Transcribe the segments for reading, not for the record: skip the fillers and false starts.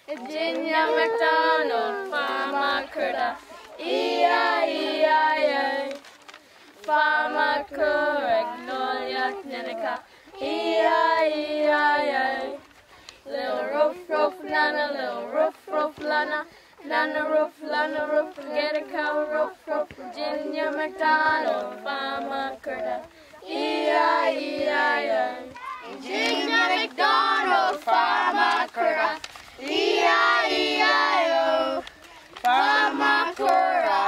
Intyenya MacDonald, Farma Kerta, E-I-E-I-O. Farma Kerta, E-I-E-I-O. Little roof, lana, little roof, lana. Lana roof, get a cow, roof, Intyenya MacDonald, Farma Kerta, E-I-E-I-O. Intyenya MacDonald, Farma Kerta, E-I-E-I-O. Farma Kerta,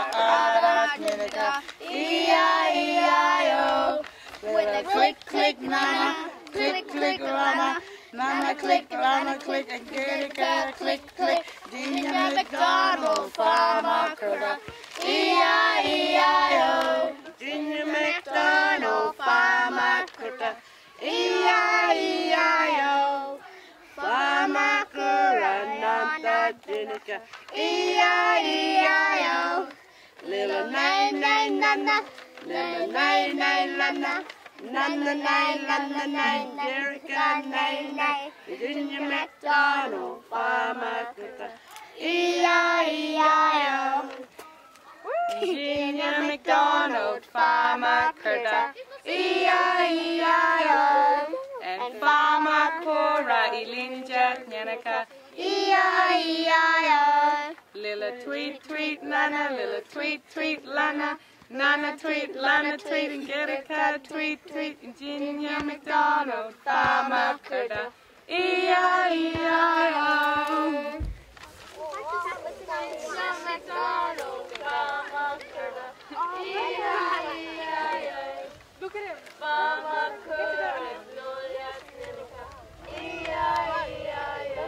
E-I-E-I-O. With a click, nana, click, lana. Nana click, lana click, and Kerta click. Intyenya MacDonald, Farma Kerta, E-I-E-I-O. Intyenya MacDonald, Farma Kerta, E-I-E-I-O. Farma Kerta, Intyenya, E-I-E-I-O. Little nine, nana, little nine, lana. Nana, nine, Kerta, nine. Intyenya MacDonald, Farma Kerta, E-I-E-I-O. Intyenya MacDonald, Farma Kerta, E-I-E-I-O. And Farma Kerta, Intyenya, E-I-E-I-O. Lila tweet, nana, lila tweet, lana. Nana tweet, lana tweet, and Kerta tweet, Intyenya MacDonald, Farma Kerta, E-I-E-I-O. Intyenya MacDonald, Farma Kerta, E-I-E-I-O. Look at him. Farma Kerta, E-I-E-I-O.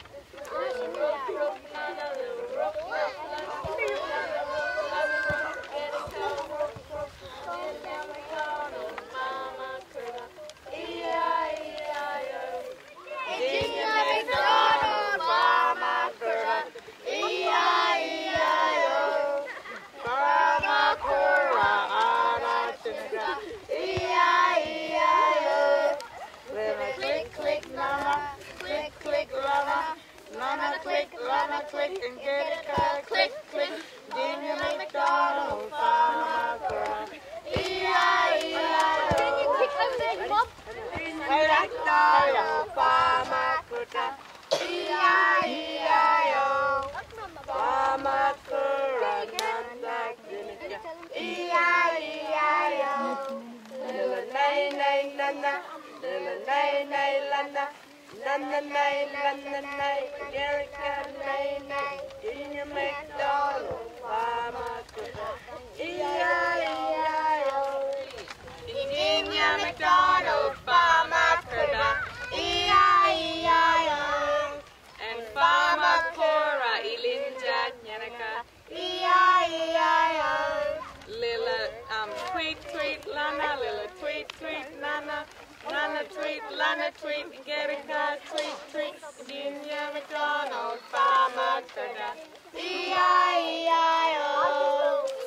Lana click, and Kerta click. Intyenya MacDonald, Farma Kerta, E-I-E-I-O. Farma Kerta, E-I-E-I-O. Farma Kerta, E-I-E-I-O. Little nine, lana. Little nine, lana. Nana, Kerta, Intyenya MacDonald, Farma Kerta, E-I-E-I-O. Intyenya MacDonald, Farma Kerta, E-I-E-I-O. and Farma Kerta, Intyenya, E-I-E-I-O. Lila tweet, lana, lila tweet, nana. Nana tweet, lana tweet, Kerta tweet, Intyenya MacDonald, Farma Kerta, E-I-E-I-O.